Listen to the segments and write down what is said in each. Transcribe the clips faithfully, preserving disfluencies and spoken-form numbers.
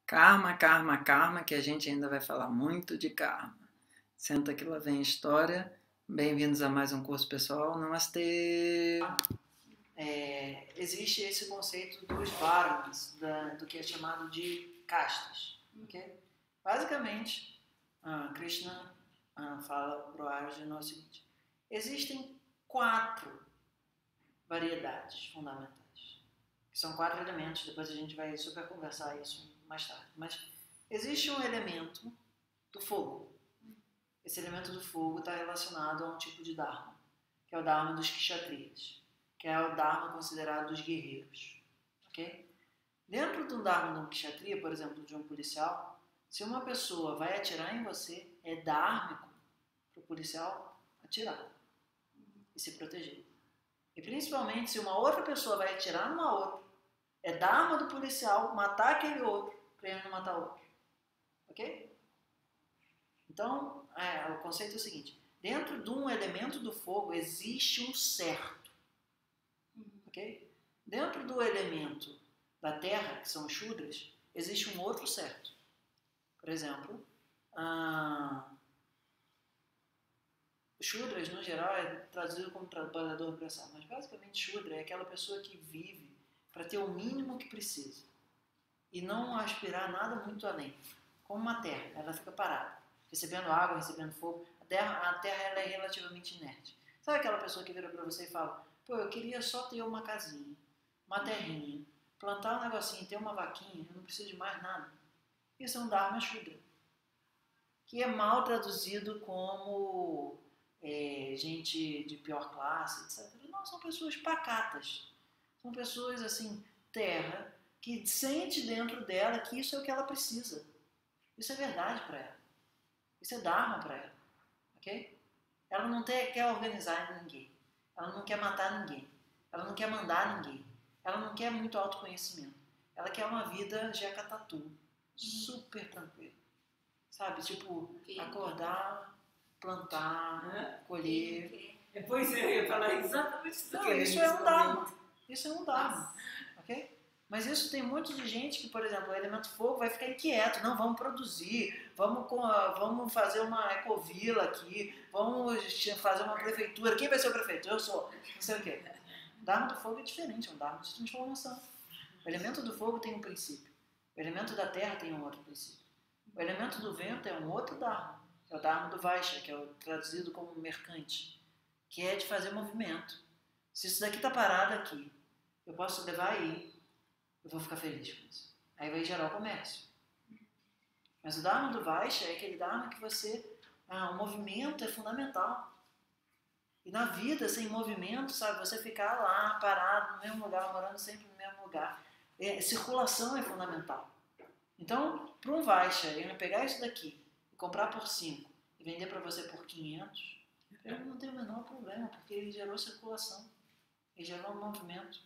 Karma, karma, karma, que a gente ainda vai falar muito de karma. Senta que lá vem a história. Bem-vindos a mais um curso pessoal. Namastê! É, existe esse conceito dos varnas, da, do que é chamado de castas. Okay? Basicamente, ah, Krishna ah, fala para o Arjuna o seguinte: existem quatro variedades fundamentais, que são quatro elementos. Depois a gente vai super conversar isso mais tarde. Mas existe um elemento do fogo. Esse elemento do fogo está relacionado a um tipo de dharma, que é o dharma dos kshatriyas, que é o dharma considerado dos guerreiros. Okay? Dentro do dharma de um kshatriya, por exemplo, de um policial, se uma pessoa vai atirar em você, é dharmico para o policial atirar e se proteger. E principalmente se uma outra pessoa vai atirar numa outra, é dharma do policial matar aquele outro para ele não matar outro. Ok? Então, é, o conceito é o seguinte: dentro de um elemento do fogo existe um certo. Ok? Dentro do elemento da terra, que são os Shudras, existe um outro certo. Por exemplo, ah, os Shudras, no geral, é traduzido como trabalhador braçal, mas basicamente Shudra é aquela pessoa que vive para ter o mínimo que precisa e não aspirar nada muito além. Como uma terra, ela fica parada, recebendo água, recebendo fogo. A terra, a terra ela é relativamente inerte. Sabe aquela pessoa que vira para você e fala: pô, eu queria só ter uma casinha, uma terrinha, plantar um negocinho, ter uma vaquinha, eu não preciso de mais nada. Isso é um Dharma Shudra, que é mal traduzido como é, gente de pior classe, etcétera. Não, são pessoas pacatas. São pessoas, assim, terra, que sente dentro dela que isso é o que ela precisa. Isso é verdade para ela. Isso é Dharma para ela. Ok? Ela não tem, quer organizar ninguém. Ela não quer matar ninguém. Ela não quer mandar ninguém. Ela não quer muito autoconhecimento. Ela quer uma vida jacatatu. Super tranquila. Sabe? Tipo, acordar, plantar, colher. Depois eu ia falar exatamente isso. Não, isso é um Dharma. Isso é um Dharma. Ok? Mas isso tem muito de gente que, por exemplo, o elemento fogo vai ficar inquieto. Não, vamos produzir, vamos, com a, vamos fazer uma ecovila aqui, vamos fazer uma prefeitura. Quem vai ser o prefeito? Eu sou. Não sei o quê. O Dharma do fogo é diferente, é um Dharma de transformação. O elemento do fogo tem um princípio. O elemento da terra tem um outro princípio. O elemento do vento é um outro Dharma. É o Dharma do Vaishya, que é o traduzido como mercante, que é de fazer movimento. Se isso daqui está parado aqui, eu posso levar aí, eu vou ficar feliz com isso. Aí vai gerar o comércio. Mas o Dharma do Vaishya é aquele Dharma que você... Ah, o movimento é fundamental. E na vida, sem movimento, sabe, você ficar lá, parado, no mesmo lugar, morando sempre no mesmo lugar. É, circulação é fundamental. Então, para um Vaishya, ele pegar isso daqui e comprar por cinco e vender para você por quinhentos, ele não tem o menor problema, porque ele gerou circulação. Ele gerou um movimento.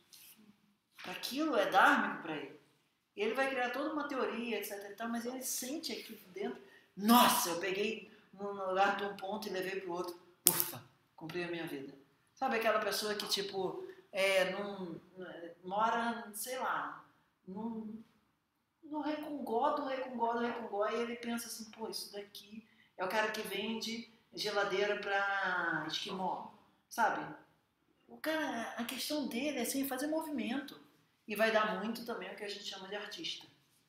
Aquilo é dármico para ele. E ele vai criar toda uma teoria, etcétera. Mas ele sente aqui dentro: nossa, eu peguei num lugar de um ponto e levei para o outro. Ufa, cumpri a minha vida. Sabe aquela pessoa que, tipo, é, num, mora, sei lá, num, no recongó do recongó do recongó, e ele pensa assim: pô, isso daqui é o cara que vende geladeira para esquimó, sabe? O cara, a questão dele é assim, fazer movimento. E vai dar muito também o que a gente chama de artista.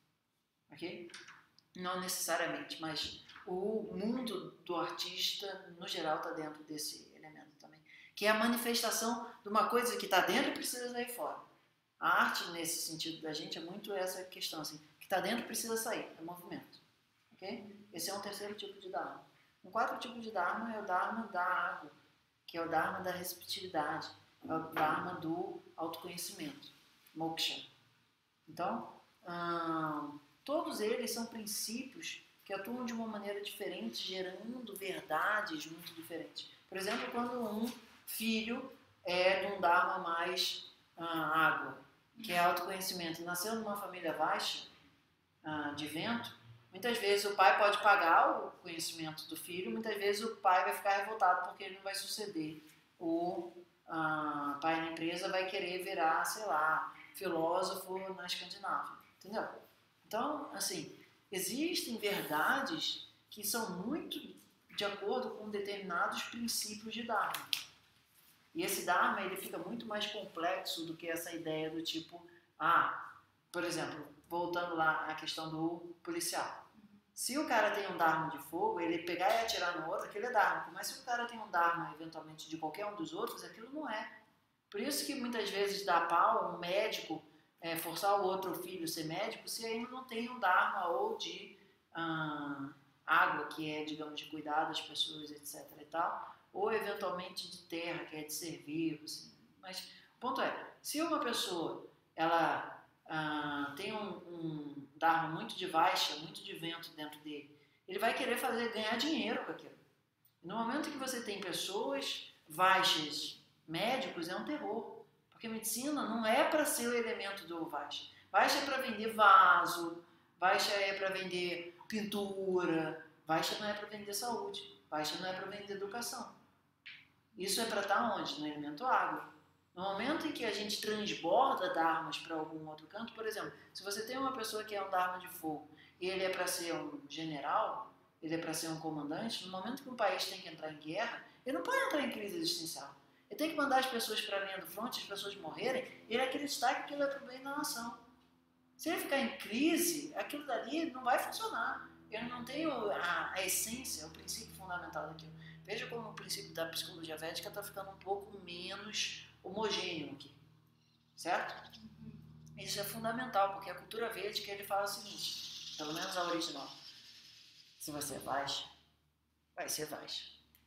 Ok? Não necessariamente, mas o mundo do artista, no geral, está dentro desse elemento também. Que é a manifestação de uma coisa que está dentro e precisa sair fora. A arte, nesse sentido da gente, é muito essa questão, assim, que está dentro e precisa sair, é movimento. Ok? Esse é um terceiro tipo de Dharma. Um quarto tipo de Dharma é o Dharma da água, que é o Dharma da receptividade, é o Dharma do autoconhecimento, moksha. Então, hum, todos eles são princípios que atuam de uma maneira diferente, gerando verdades muito diferentes. Por exemplo, quando um filho é de um Dharma mais hum, água, que é autoconhecimento, nasceu numa família Vaishya, hum, de vento, muitas vezes o pai pode pagar o conhecimento do filho, muitas vezes o pai vai ficar revoltado porque ele não vai suceder. O uh, pai na empresa vai querer virar, sei lá, filósofo na Escandinávia, entendeu? Então, assim, existem verdades que são muito de acordo com determinados princípios de Dharma. E esse Dharma, ele fica muito mais complexo do que essa ideia do tipo, ah, por exemplo, voltando lá à questão do policial. Se o cara tem um Dharma de fogo, ele pegar e atirar no outro, aquilo é Dharma. Mas se o cara tem um Dharma, eventualmente, de qualquer um dos outros, aquilo não é. Por isso que muitas vezes dá pau um médico é, forçar o outro filho a ser médico se ainda não tem um Dharma ou de ah, água, que é, digamos, de cuidar das pessoas, etc e tal, ou eventualmente de terra, que é de servir, assim. Mas o ponto é, se uma pessoa ela ah, tem um, um Dharma muito de Vaishya, muito de vento dentro dele, ele vai querer fazer, ganhar dinheiro com aquilo. E no momento que você tem pessoas Vaishyas, médicos, é um terror. Porque medicina não é para ser o elemento do Vaishya. Vaishya é para vender vaso, Vaishya é para vender pintura, Vaishya não é para vender saúde, Vaishya não é para vender educação. Isso é para estar onde? No elemento água. No momento em que a gente transborda dharmas para algum outro canto, por exemplo, se você tem uma pessoa que é um dharma de fogo e ele é para ser um general, ele é para ser um comandante, no momento que um país tem que entrar em guerra, ele não pode entrar em crise existencial. Ele tem que mandar as pessoas para a linha do fronte, as pessoas morrerem, e ele acreditar que aquilo é para o bem da nação. Se ele ficar em crise, aquilo dali não vai funcionar. Ele não tem a, a essência, o princípio fundamental daquilo. Veja como o princípio da psicologia védica está ficando um pouco menos homogêneo aqui. Certo? Isso é fundamental, porque a cultura védica ele fala o seguinte, pelo menos a original. Se você é Vaishya, vai ser Vaishya.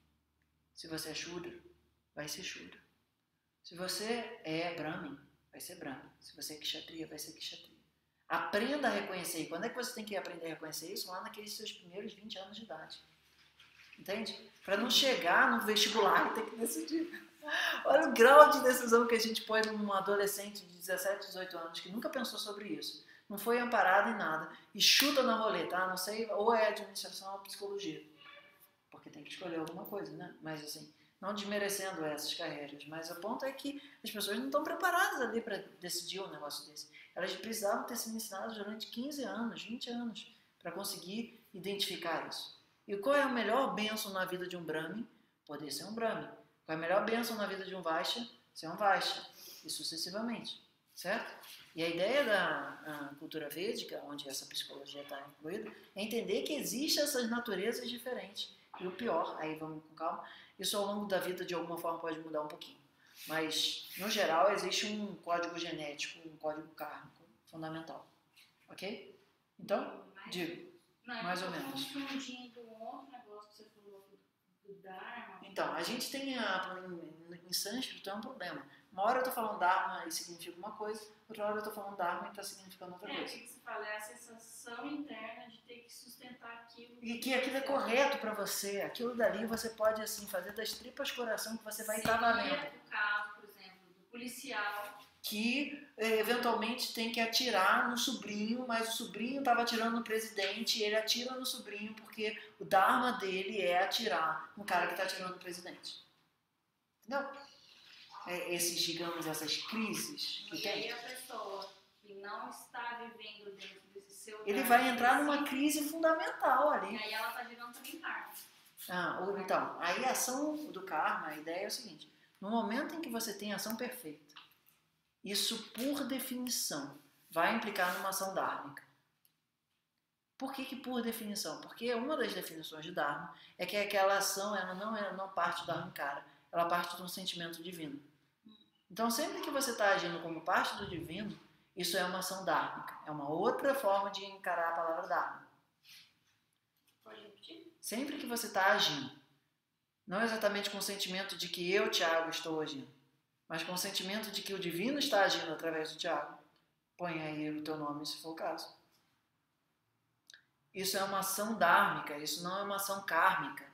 Se você é Shudra, vai ser Shudra. Se você é Brahmin, vai ser Brahmin. Se você é Kshatriya, vai ser Kshatriya. Aprenda a reconhecer. E quando é que você tem que aprender a reconhecer isso? Lá naqueles seus primeiros vinte anos de idade. Entende? Para não chegar no vestibular e ter que decidir. Olha o grau de decisão que a gente põe num adolescente de dezessete, dezoito anos que nunca pensou sobre isso. Não foi amparado em nada. E chuta na roleta, ah, não sei, ou é administração ou psicologia. Porque tem que escolher alguma coisa, né? Mas assim, não desmerecendo essas carreiras. Mas o ponto é que as pessoas não estão preparadas ali para decidir um negócio desse. Elas precisavam ter sido ensinadas durante quinze anos, vinte anos, para conseguir identificar isso. E qual é a melhor bênção na vida de um Brahmin? Poder ser um Brahmin. Qual é a melhor bênção na vida de um Vaishya? Ser um Vaishya. E sucessivamente. Certo? E a ideia da a cultura védica, onde essa psicologia está incluída, é entender que existem essas naturezas diferentes. E o pior, aí vamos com calma, isso ao longo da vida de alguma forma pode mudar um pouquinho. Mas, no geral, existe um código genético, um código kármico fundamental. Ok? Então, digo, não, mais ou menos. Confundindo um outro negócio que você falou do Dharma. Então, a gente tem, a, em, em sânscrito é um problema. Uma hora eu estou falando Dharma e significa uma coisa, outra hora eu estou falando Dharma e está significando outra é, coisa. É, o que você fala? É a sensação interna de ter que sustentar aquilo. E que aquilo é correto para você, aquilo dali você pode assim fazer das tripas coração que você vai estar valendo. Seria o caso, por exemplo, do policial que eventualmente tem que atirar no sobrinho, mas o sobrinho estava atirando no presidente, e ele atira no sobrinho porque o dharma dele é atirar no cara que está atirando no presidente. Entendeu? É, esses, digamos, essas crises que e tem. aí a pessoa que não está vivendo dentro desse seu ele dharma, vai entrar numa crise fundamental ali. E aí ela está gerando também karma. Ah, ou, então, aí a ação do karma, a ideia é o seguinte, no momento em que você tem a ação perfeita, isso, por definição, vai implicar numa ação dármica. Por que que por definição? Porque uma das definições de Dharma é que aquela ação ela não, é, não parte do Ahankara, ela parte de um sentimento divino. Então, sempre que você está agindo como parte do divino, isso é uma ação dármica. É uma outra forma de encarar a palavra Dharma. Pode repetir? Sempre que você está agindo, não exatamente com o sentimento de que eu, Tiago, estou agindo, mas com o sentimento de que o divino está agindo através do Tiago, põe aí o teu nome se for o caso. Isso é uma ação dármica, isso não é uma ação kármica.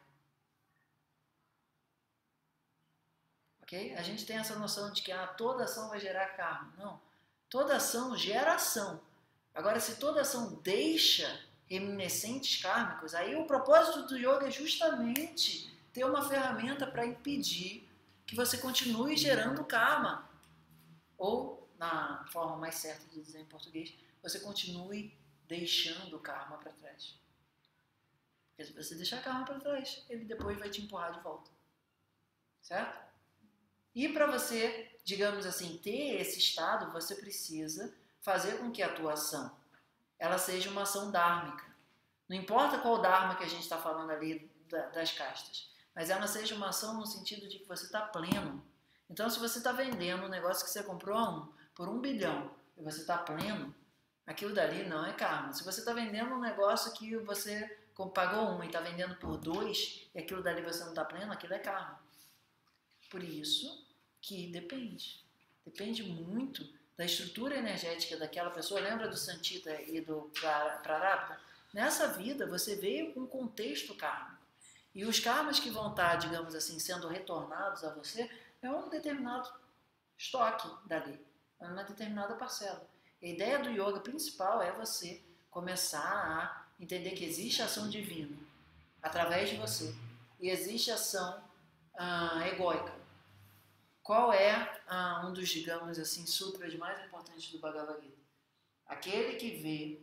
Ok? A gente tem essa noção de que ah, toda ação vai gerar karma. Não. Toda ação gera ação. Agora, se toda ação deixa reminiscentes kármicos, aí o propósito do yoga é justamente ter uma ferramenta para impedir que você continue gerando karma. Ou, na forma mais certa de dizer em português, você continue deixando o karma para trás. Porque se você deixar o karma para trás, ele depois vai te empurrar de volta. Certo? E para você, digamos assim, ter esse estado, você precisa fazer com que a tua ação ela seja uma ação dármica. Não importa qual dharma que a gente está falando ali das castas, mas ela seja uma ação no sentido de que você está pleno. Então, se você está vendendo um negócio que você comprou a um, por um bilhão e você está pleno, aquilo dali não é karma. Se você está vendendo um negócio que você pagou um e está vendendo por dois e aquilo dali você não está pleno, aquilo é karma. Por isso que depende. Depende muito da estrutura energética daquela pessoa. Lembra do Santita e do Prarabdha? Nessa vida você veio com um contexto kármico. E os karmas que vão estar, digamos assim, sendo retornados a você é um determinado estoque dali, é uma determinada parcela. A ideia do yoga principal é você começar a entender que existe ação divina através de você e existe ação ah, egóica. Qual é ah, um dos, digamos assim, sutras mais importantes do Bhagavad Gita? Aquele que vê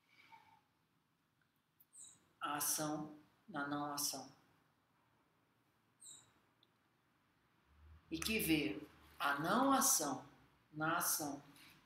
a ação na não ação. E que vê a não ação na ação.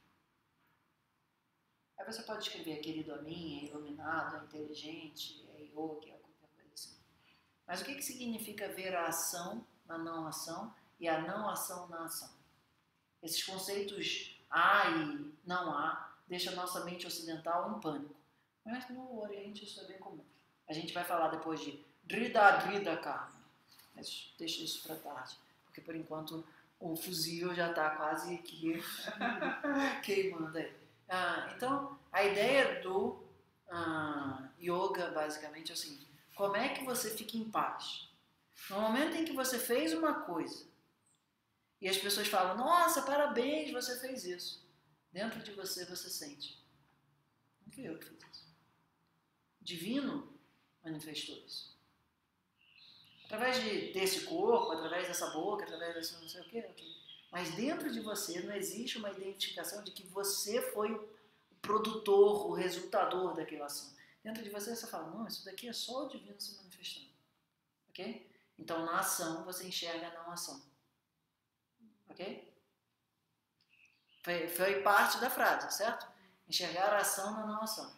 Aí você pode escrever querido a mim, é iluminado, é inteligente, é yogi, é qualquer coisa assim. Mas o que, que significa ver a ação na não ação e a não ação na ação? Esses conceitos há e não há deixam a nossa mente ocidental em pânico. Mas no Oriente isso é bem comum. A gente vai falar depois de Drida Drida Karma. Mas deixa isso para tarde. Porque por enquanto o fusível já está quase que queimando aí. Ah, então, a ideia do ah, yoga basicamente é o seguinte: como é que você fica em paz? No momento em que você fez uma coisa e as pessoas falam, nossa, parabéns, você fez isso. Dentro de você, você sente. Não fui eu que fiz isso. O divino manifestou isso. Através de, desse corpo, através dessa boca, através desse não sei o quê, okay. Mas dentro de você não existe uma identificação de que você foi o produtor, o resultador daquela ação. Dentro de você você fala, não, isso daqui é só o divino se manifestando. Ok? Então na ação você enxerga a não ação. Ok? Foi, foi parte da frase, certo? Enxergar a ação na não ação.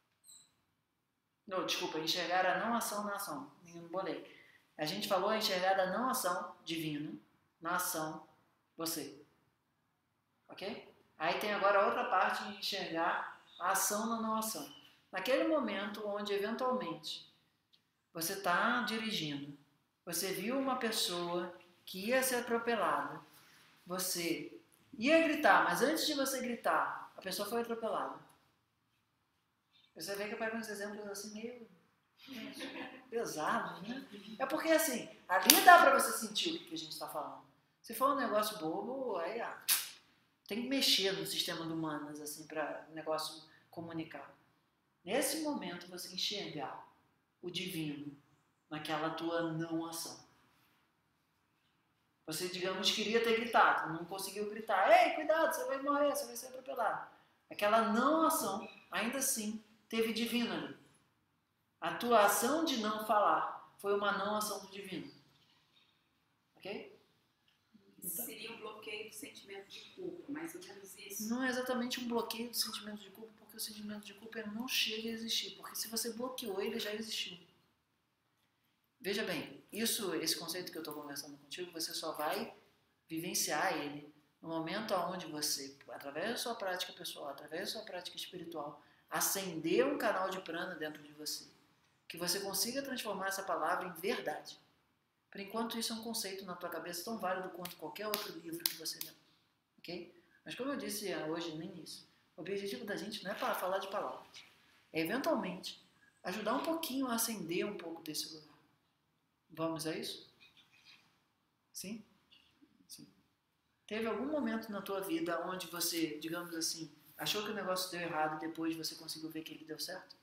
Não, desculpa, enxergar a não ação na ação. Não bolei. A gente falou enxergar a não ação divino na ação você. Ok? Aí tem agora a outra parte de enxergar a ação na não ação. Naquele momento onde eventualmente você está dirigindo, você viu uma pessoa que ia ser atropelada, você ia gritar, mas antes de você gritar, a pessoa foi atropelada. Você vê que eu pego uns exemplos assim meio pesados, né? É porque assim, ali dá pra você sentir o que a gente está falando. Se for um negócio bobo, aí ah, tem que mexer no sistema de humanas assim, para o negócio comunicar. Nesse momento você enxergar o divino naquela tua não ação. Você, digamos, queria ter gritado, não conseguiu gritar. Ei, cuidado, você vai morrer, você vai ser atropelado. Aquela não ação, ainda assim, teve divino ali. A tua ação de não falar foi uma não ação do divino. Ok? Então, seria um bloqueio do sentimento de culpa, mais ou menos isso. Não é exatamente um bloqueio do sentimento de culpa, porque o sentimento de culpa ele não chega a existir. Porque se você bloqueou, ele já existiu. Veja bem, isso, esse conceito que eu estou conversando contigo, você só vai vivenciar ele no momento onde você, através da sua prática pessoal, através da sua prática espiritual, acender um canal de prana dentro de você. Que você consiga transformar essa palavra em verdade. Por enquanto, isso é um conceito na tua cabeça tão válido quanto qualquer outro livro que você lê. Ok? Mas como eu disse hoje no início, o objetivo da gente não é para falar de palavras. É, eventualmente, ajudar um pouquinho a acender um pouco desse lugar. Vamos a isso? Sim? Sim. Teve algum momento na tua vida onde você, digamos assim, achou que o negócio deu errado e depois você conseguiu ver que ele deu certo?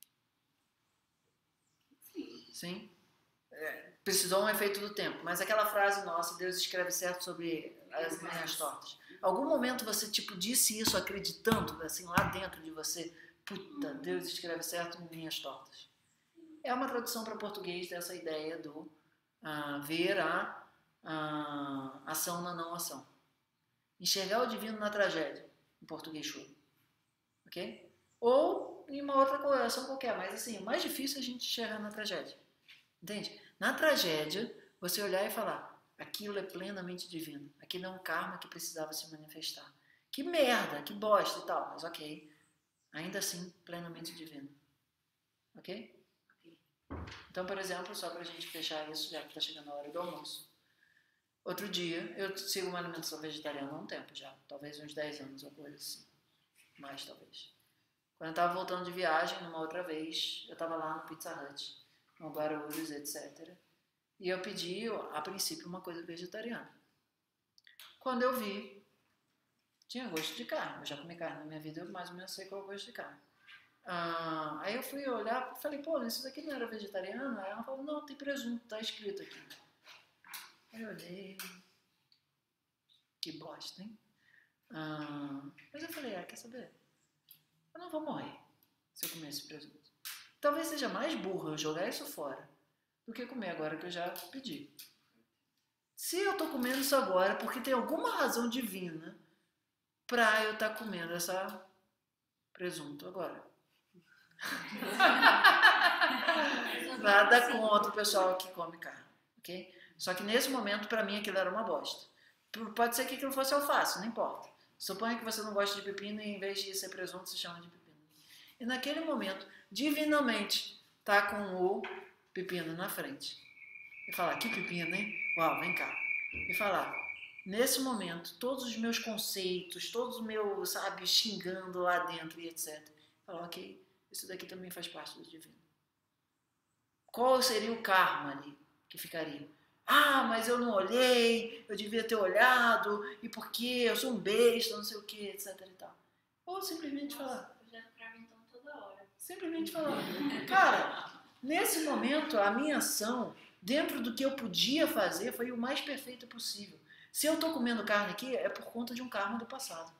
Sim. Sim? É, precisou um efeito do tempo. Mas aquela frase nossa, Deus escreve certo sobre as linhas tortas. Algum momento você tipo disse isso acreditando, assim, lá dentro de você, puta, Deus escreve certo em linhas tortas. É uma tradução para português dessa ideia do uh, ver a uh, ação na não ação. Enxergar o divino na tragédia, em português chulo. Ok? Ou em uma outra coração qualquer, mas assim, o mais difícil é a gente enxergar na tragédia. Entende? Na tragédia, você olhar e falar, aquilo é plenamente divino. Aquilo é um karma que precisava se manifestar. Que merda, que bosta e tal, mas ok. Ainda assim, plenamente divino. Ok? Então, por exemplo, só para a gente fechar isso, já que está chegando a hora do almoço. Outro dia, eu sigo uma alimentação vegetariana há um tempo já, talvez uns dez anos ou coisa assim. Mais, talvez. Quando eu estava voltando de viagem, numa outra vez, eu estava lá no Pizza Hut, no Guarulhos, etcétera. E eu pedi, a princípio, uma coisa vegetariana. Quando eu vi, tinha gosto de carne. Eu já comi carne na minha vida, eu mais ou menos sei qual é o gosto de carne. Ah, aí eu fui olhar e falei, pô, isso daqui não era vegetariano? Aí ela falou, não, tem presunto, tá escrito aqui. Aí eu olhei, que bosta, hein? Ah, mas eu falei, ah, quer saber? Eu não vou morrer se eu comer esse presunto. Talvez seja mais burro eu jogar isso fora do que comer agora que eu já pedi. Se eu tô comendo isso agora porque tem alguma razão divina pra eu estar tá comendo essa presunto agora. Nada contra o pessoal que come carne, ok? Só que nesse momento, pra mim, aquilo era uma bosta. Pode ser que aquilo fosse alface, não importa. Suponha que você não gosta de pepino e em vez de ser presunto, se chama de pepino. E naquele momento, divinamente, tá com o pepino na frente. E falar, que pepino, hein? Uau, vem cá. E falar, nesse momento, todos os meus conceitos, todos os meus, sabe, xingando lá dentro e etcétera. Falar, ok, isso daqui também faz parte do divino. Qual seria o karma ali que ficaria? Ah, mas eu não olhei, eu devia ter olhado, e por quê? Eu sou um besta, não sei o que, etc e tal. Ou simplesmente Nossa, falar. eu já travo então toda hora. Simplesmente falar. Cara, nesse momento, a minha ação, dentro do que eu podia fazer, foi o mais perfeito possível. Se eu estou comendo carne aqui, é por conta de um karma do passado.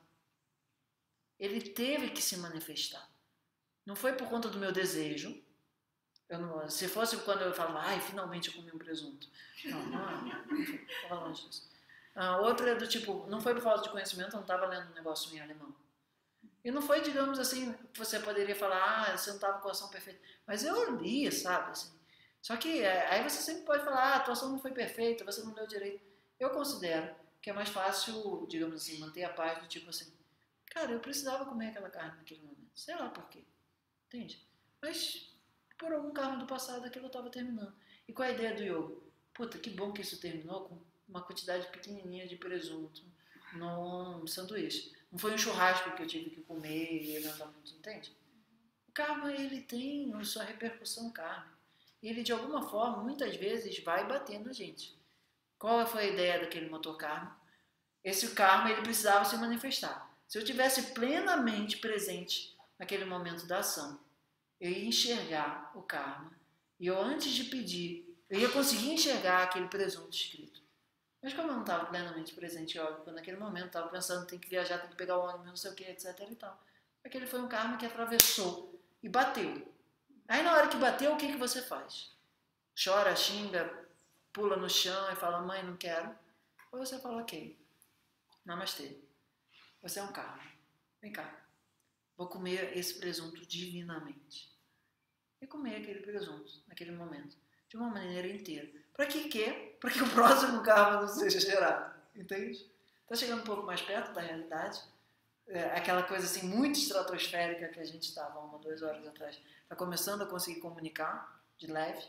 Ele teve que se manifestar. Não foi por conta do meu desejo. Eu não, se fosse quando eu falava, ai, finalmente eu comi um presunto. Não, não, não estava longe disso. A outra é do tipo, não foi por falta de conhecimento, eu não estava lendo um negócio em alemão. E não foi, digamos assim, você poderia falar, ah, você não estava com a ação perfeita. Mas eu li, sabe? Assim. Só que aí você sempre pode falar, ah, a atuação não foi perfeita, você não deu direito. Eu considero que é mais fácil, digamos assim, manter a paz do tipo assim, cara, eu precisava comer aquela carne naquele momento. Sei lá por quê. Entende? Mas por algum karma do passado aquilo estava terminando. E qual é a ideia do yoga? Puta, que bom que isso terminou com uma quantidade pequenininha de presunto num sanduíche. Não foi um churrasco que eu tive que comer e não muito, entende? O karma, ele tem a sua repercussão kármica. E ele, de alguma forma, muitas vezes vai bater na gente. Qual foi a ideia daquele motor karma? Esse karma, ele precisava se manifestar. Se eu tivesse plenamente presente naquele momento da ação, eu ia enxergar o karma. E eu, antes de pedir, eu ia conseguir enxergar aquele presunto escrito. Mas como eu não estava plenamente presente, óbvio, naquele momento estava pensando, tem que viajar, tem que pegar o ônibus, não sei o que, etc e tal. Aquele foi um karma que atravessou e bateu. Aí na hora que bateu, o que, que você faz? Chora, xinga, pula no chão e fala, mãe, não quero. Ou você fala, ok, namastê. Você é um karma. Vem cá. Vou comer esse presunto divinamente. E comer aquele presunto naquele momento. De uma maneira inteira. Para que quê? Para que o próximo karma não seja gerado. Entende? Está chegando um pouco mais perto da realidade. É, aquela coisa assim muito estratosférica que a gente estava uma, duas horas atrás. Está começando a conseguir comunicar de leve.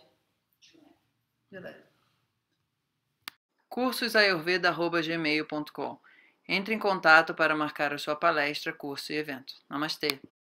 De leve. cursos ayurveda arroba gmail ponto com. Entre em contato para marcar a sua palestra, curso e evento. Namastê!